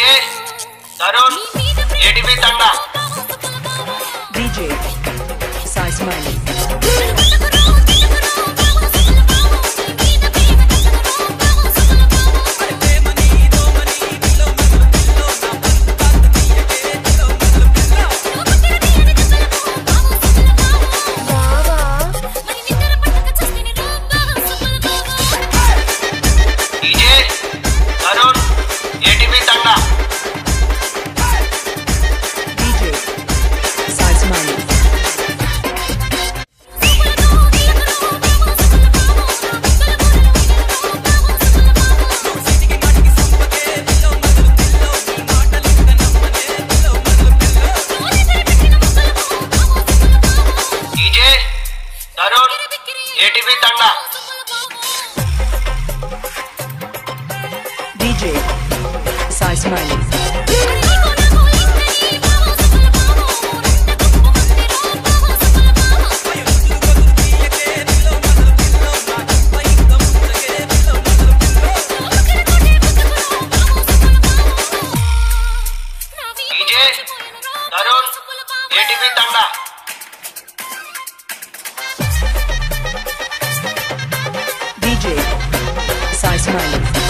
DJ Tarun ATV तंगा DJ Sai smiley DJ Tarun ATV तंगा DJ Sai smiley DJ Tarun ATV तंगा DJ Sai smiley DJ Tarun ATV तंगा DJ Sai smiley